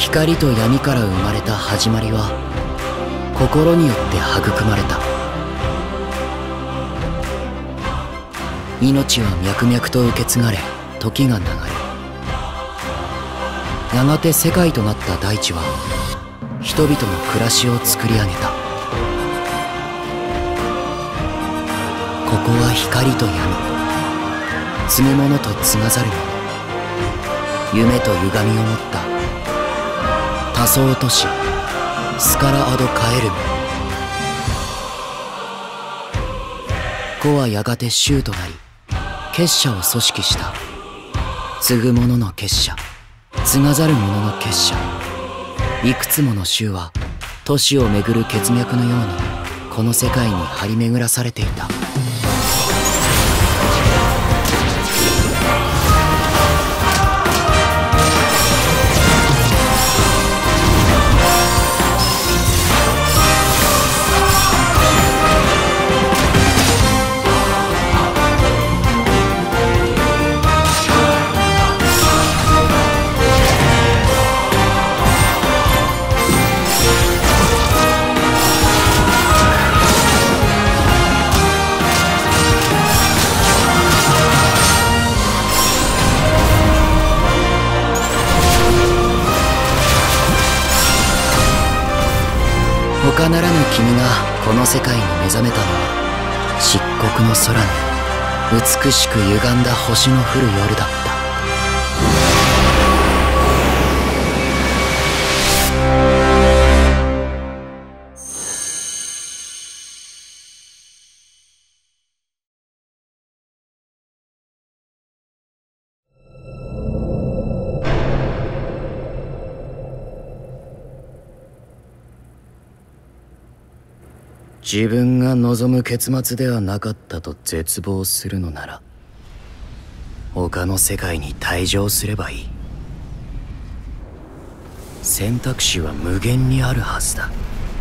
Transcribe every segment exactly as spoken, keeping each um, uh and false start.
光と闇から生まれた始まりは心によって育まれた。命は脈々と受け継がれ、時が流れ、やがて世界となった大地は人々の暮らしを作り上げた。ここは光と闇、継ぐ者と継がざる者、夢と歪みを持った多層都市スカラ・アド・カエルム。子はやがて衆となり結社を組織した。継ぐ者の結社、継がざる者の結社、いくつもの衆は都市をめぐる血脈のようにこの世界に張り巡らされていた。他ならぬ君がこの世界に目覚めたのは漆黒の空に美しく歪んだ星の降る夜だった。自分が望む結末ではなかったと絶望するのなら他の世界に退場すればいい。選択肢は無限にあるはずだ。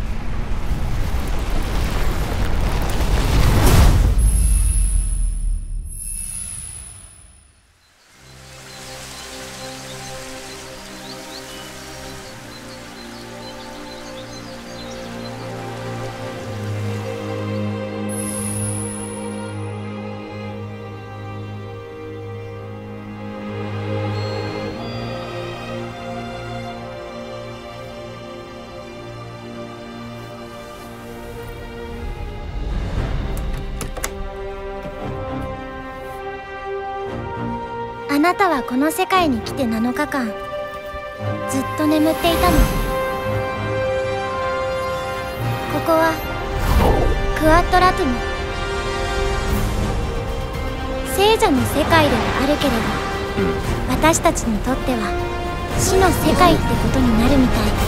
あなたはこの世界に来てなのかかんずっと眠っていたの。ここはクワットラトゥム、聖者の世界ではあるけれど、私たちにとっては死の世界ってことになるみたい。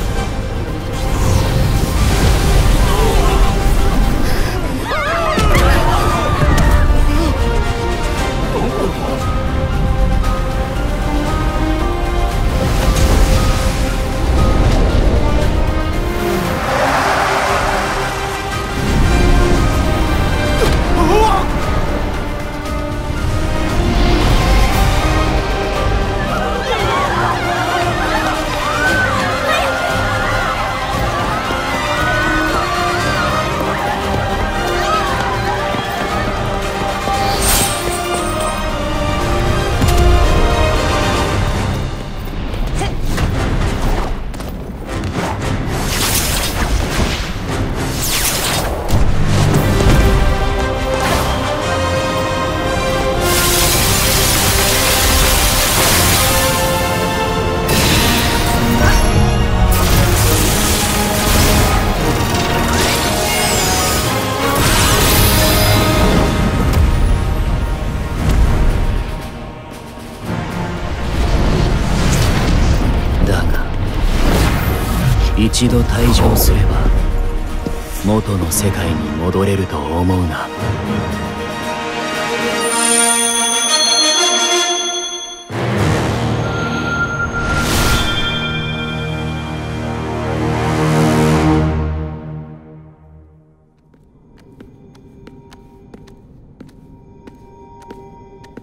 一度退場すれば元の世界に戻れると思うな。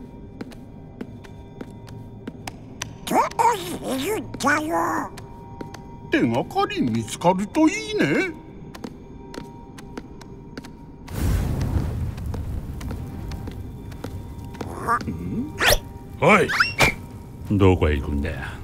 どこにいるんだよ。 手がかり見つかるといいね。 おい、どこへ行くんだよ。